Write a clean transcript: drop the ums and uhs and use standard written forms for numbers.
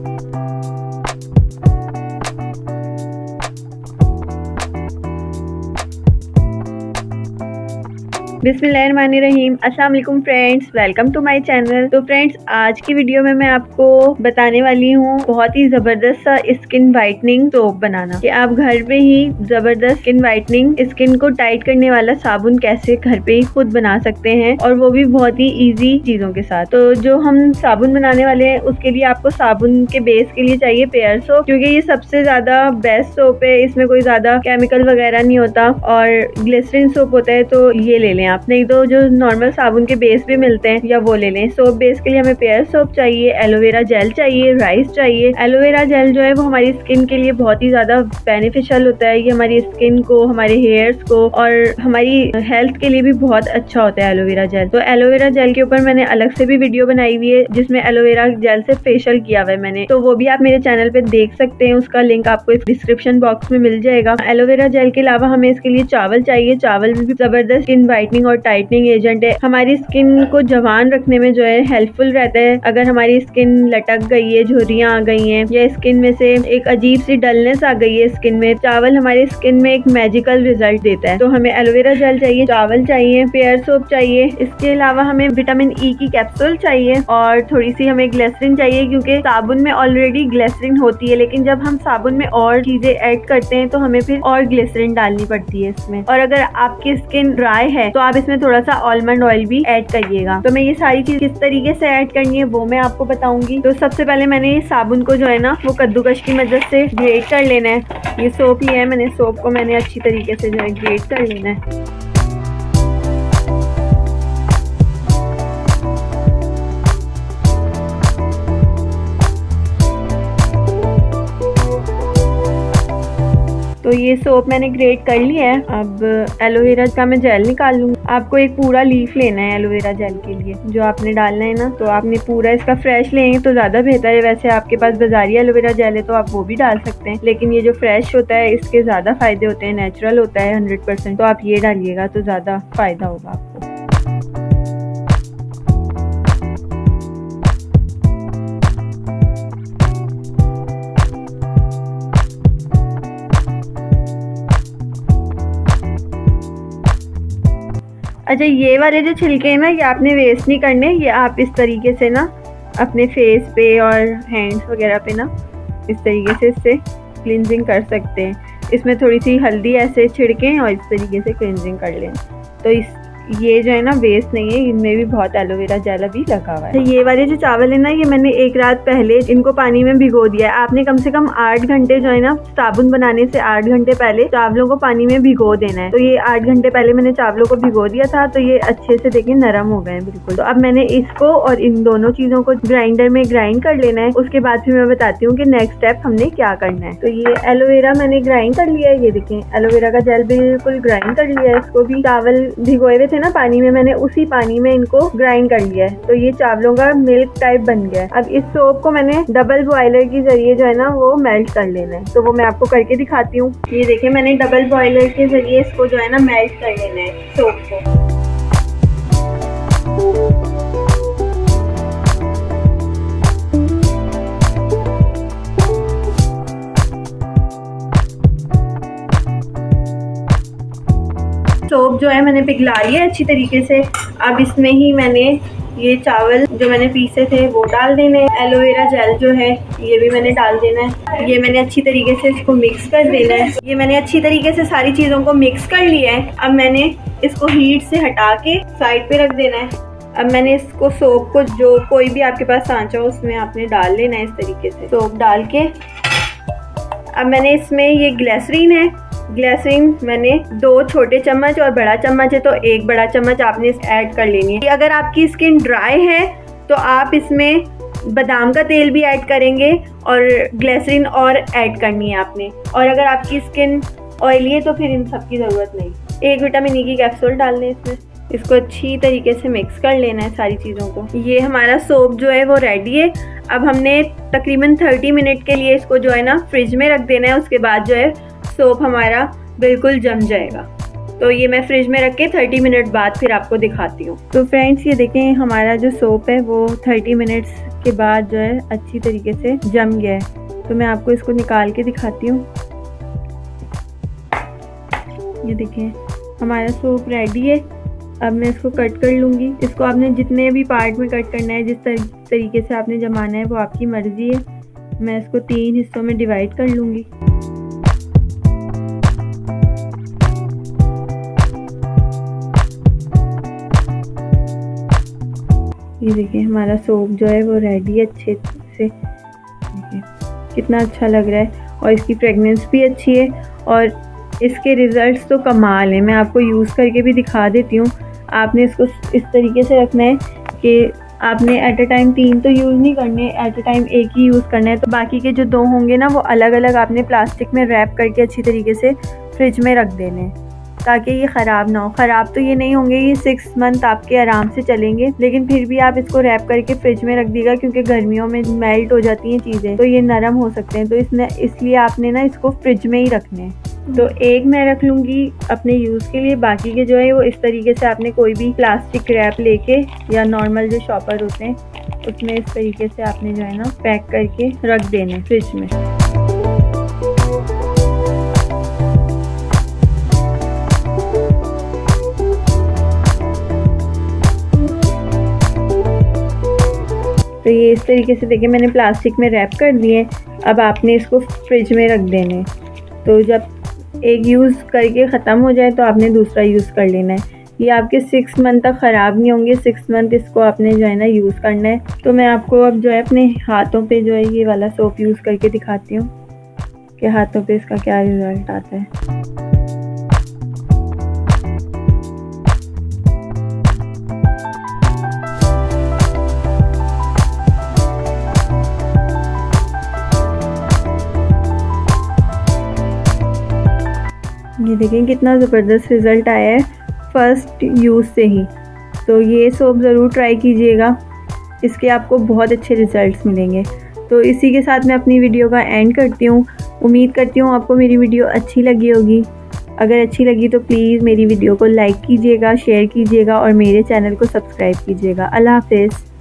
बिस्मिल्लाहिर्रहमानिर्रहीम। अस्सलाम वालेकुम friends, welcome to my channel. तो फ्रेंड्स, आज की वीडियो में मैं आपको बताने वाली हूँ बहुत ही ज़बरदस्त सा स्किन वाइटनिंग सोप बनाना, कि आप घर पे ही ज़बरदस्त स्किन वाइटनिंग, स्किन को टाइट करने वाला साबुन कैसे घर पे ही खुद बना सकते हैं, और वो भी बहुत ही इजी चीज़ों के साथ। तो जो हम साबुन बनाने वाले हैं उसके लिए आपको साबुन के बेस के लिए चाहिए पेयर सोप, क्योंकि ये सबसे ज़्यादा बेस्ट सोप है। इसमें कोई ज़्यादा केमिकल वगैरह नहीं होता, और ग्लिसरीन सोप होता है तो ये ले लें आप, नहीं तो जो नॉर्मल साबुन के बेस भी मिलते हैं या वो ले लें। सोप बेस के लिए हमें पेयर सोप चाहिए, एलोवेरा जेल चाहिए, राइस चाहिए। एलोवेरा जेल जो है वो हमारी स्किन के लिए बहुत ही ज्यादा बेनिफिशियल होता है। ये हमारी स्किन को, हमारे हेयर्स को और हमारी हेल्थ के लिए भी बहुत अच्छा होता है एलोवेरा जेल। तो एलोवेरा जेल के ऊपर मैंने अलग से भी वीडियो बनाई हुई है जिसमें एलोवेरा जेल से फेशियल किया हुआ है मैंने, तो वो भी आप मेरे चैनल पे देख सकते हैं। उसका लिंक आपको इस डिस्क्रिप्शन बॉक्स में मिल जाएगा। एलोवेरा जेल के अलावा हमें इसके लिए चावल चाहिए। चावल भी जबरदस्त स्किन वाइटनिंग और टाइटनिंग एजेंट है। हमारी स्किन को जवान रखने में जो है हेल्पफुल रहता है। अगर हमारी स्किन लटक गई है, झुर्रियां आ गई हैं, या स्किन में से एक अजीब सी डलनेस आ गई है स्किन में, चावल हमारे स्किन में एक मैजिकल रिजल्ट देता है। तो हमें एलोवेरा जेल चाहिए, चावल चाहिए, पेयर सोप चाहिए। इसके अलावा हमें विटामिन ई की कैप्सूल चाहिए, और थोड़ी सी हमें ग्लिसरीन चाहिए, क्योंकि साबुन में ऑलरेडी ग्लिसरीन होती है, लेकिन जब हम साबुन में और चीजें ऐड करते हैं तो हमें फिर और ग्लिसरीन डालनी पड़ती है इसमें। और अगर आपकी स्किन ड्राई है तो आप इसमें थोड़ा सा आलमंड ऑयल भी ऐड करिएगा। तो मैं ये सारी चीज किस तरीके से ऐड करनी है वो मैं आपको बताऊंगी। तो सबसे पहले मैंने ये साबुन को जो है ना वो कद्दूकश की मदद से ग्रेट कर लेना है। ये सोप ही है, मैंने सोप को मैंने अच्छी तरीके से जो है ग्रेट कर लेना है। तो ये सोप मैंने ग्रेट कर लिया है। अब एलोवेरा का मैं जेल निकाल लूँगी। आपको एक पूरा लीफ लेना है एलोवेरा जेल के लिए, जो आपने डालना है ना, तो आपने पूरा इसका फ्रेश लेंगे तो ज़्यादा बेहतर है। वैसे आपके पास बाजारी एलोवेरा जेल है तो आप वो भी डाल सकते हैं, लेकिन ये जो फ्रेश होता है इसके ज़्यादा फायदे होते हैं, नेचुरल होता है 100%। तो आप ये डालिएगा तो ज़्यादा फायदा होगा आपको। अच्छा, ये वाले जो छिलके हैं ना, ये आपने वेस्ट नहीं करने। ये आप इस तरीके से ना अपने फेस पे और हैंड्स वगैरह पे ना इस तरीके से इससे क्लिनजिंग कर सकते हैं। इसमें थोड़ी सी हल्दी ऐसे छिड़कें और इस तरीके से क्लिनजिंग कर लें। तो ये जो है ना वेस्ट नहीं है, इनमें भी बहुत एलोवेरा जेल अभी लगा हुआ है। ये वाले जो चावल है ना, ये मैंने एक रात पहले इनको पानी में भिगो दिया है। आपने कम से कम 8 घंटे जो है ना, साबुन बनाने से 8 घंटे पहले चावलों को पानी में भिगो देना है। तो ये 8 घंटे पहले मैंने चावलों को भिगो दिया था, तो ये अच्छे से देखिए नरम हो गए हैं बिल्कुल। तो अब मैंने इसको और इन दोनों चीजों को ग्राइंडर में ग्राइंड कर लेना है। उसके बाद फिर मैं बताती हूँ कि नेक्स्ट स्टेप हमने क्या करना है। तो ये एलोवेरा मैंने ग्राइंड कर लिया है। ये देखें, एलोवेरा का जेल बिल्कुल ग्राइंड कर लिया है। इसको भी चावल भिगोए हुए थे ना पानी में, मैंने उसी पानी में इनको ग्राइंड कर लिया है। तो ये चावलों का मिल्क टाइप बन गया है। अब इस सोप को मैंने डबल बॉयलर के जरिए जो है ना वो मेल्ट कर लेना है। तो वो मैं आपको करके दिखाती हूँ। ये देखिए, मैंने डबल बॉयलर के जरिए इसको जो है ना मेल्ट कर लेना है सोप को। सोप जो है मैंने पिघला लिया अच्छी तरीके से। अब इसमें ही मैंने ये चावल जो मैंने पीसे थे वो डाल देने। एलोवेरा जेल जो है ये भी मैंने डाल देना है। ये मैंने अच्छी तरीके से इसको मिक्स कर देना है। ये मैंने अच्छी तरीके से सारी चीज़ों को मिक्स कर लिया है। अब मैंने इसको हीट से हटा के साइड पे रख देना है। अब मैंने इसको सोप को, जो कोई भी आपके पास सांचा हो उसमें आपने डाल लेना है इस तरीके से सोप डाल के। अब मैंने इसमें ये ग्लिसरीन है, ग्लिसरीन मैंने 2 छोटे चम्मच और बड़ा चम्मच है तो 1 बड़ा चम्मच आपने ऐड कर लेनी है। अगर आपकी स्किन ड्राई है तो आप इसमें बादाम का तेल भी ऐड करेंगे और ग्लिसरीन और ऐड करनी है आपने। और अगर आपकी स्किन ऑयली है तो फिर इन सब की ज़रूरत नहीं। 1 विटामिन ई की कैप्सूल डालने इसमें। इसको अच्छी तरीके से मिक्स कर लेना है सारी चीज़ों को। ये हमारा सोप जो है वो रेडी है। अब हमने तकरीबन 30 मिनट के लिए इसको जो है ना फ्रिज में रख देना है। उसके बाद जो है सोप हमारा बिल्कुल जम जाएगा। तो ये मैं फ्रिज में रख के 30 मिनट बाद फिर आपको दिखाती हूँ। तो फ्रेंड्स ये देखें हमारा जो सोप है वो 30 मिनट्स के बाद जो है अच्छी तरीके से जम गया है। तो मैं आपको इसको निकाल के दिखाती हूँ। ये देखें हमारा सोप रेडी है। अब मैं इसको कट कर लूँगी। इसको आपने जितने भी पार्ट में कट करना है, जिस तरीके से आपने जमाना है वो आपकी मर्ज़ी है। मैं इसको 3 हिस्सों में डिवाइड कर लूँगी। ये देखिए हमारा सोप जो है वो रेडी है अच्छे से। देखिए कितना अच्छा लग रहा है और इसकी फ्रेगनेंस भी अच्छी है और इसके रिज़ल्ट्स तो कमाल है। मैं आपको यूज़ करके भी दिखा देती हूँ। आपने इसको इस तरीके से रखना है कि आपने एट अ टाइम 3 तो यूज़ नहीं करने, एट अ टाइम एक ही यूज़ करना है। तो बाकी के जो 2 होंगे ना वो अलग अलग आपने प्लास्टिक में रैप करके अच्छी तरीके से फ्रिज में रख देने हैं ताकि ये ख़राब ना हो। ख़राब तो ये नहीं होंगे, ये 6 मंथ आपके आराम से चलेंगे। लेकिन फिर भी आप इसको रैप करके फ्रिज में रख दीजिएगा क्योंकि गर्मियों में मेल्ट हो जाती हैं चीज़ें तो ये नरम हो सकते हैं। तो इसलिए आपने ना इसको फ्रिज में ही रखने हैं। तो एक मैं रख लूँगी अपने यूज़ के लिए, बाकी के जो है वो इस तरीके से आपने कोई भी प्लास्टिक रैप लेके या नॉर्मल जो शॉपर होते हैं उसमें इस तरीके से आपने जो है ना पैक करके रख देने फ्रिज में। तो ये इस तरीके से देखिए मैंने प्लास्टिक में रैप कर दिए। अब आपने इसको फ्रिज में रख देने। तो जब एक यूज़ करके ख़त्म हो जाए तो आपने दूसरा यूज़ कर लेना है। ये आपके 6 मंथ तक ख़राब नहीं होंगे। 6 मंथ इसको आपने जो है ना यूज़ करना है। तो मैं आपको अब जो है अपने हाथों पे जो है ये वाला सोप यूज़ करके दिखाती हूँ कि हाथों पे इसका क्या रिज़ल्ट आता है। ये देखें कितना ज़बरदस्त रिज़ल्ट आया है फ़र्स्ट यूज़ से ही। तो ये सोप ज़रूर ट्राई कीजिएगा, इसके आपको बहुत अच्छे रिज़ल्ट्स मिलेंगे। तो इसी के साथ मैं अपनी वीडियो का एंड करती हूँ। उम्मीद करती हूँ आपको मेरी वीडियो अच्छी लगी होगी। अगर अच्छी लगी तो प्लीज़ मेरी वीडियो को लाइक कीजिएगा, शेयर कीजिएगा और मेरे चैनल को सब्सक्राइब कीजिएगा। अल्लाह हाफ़िज़।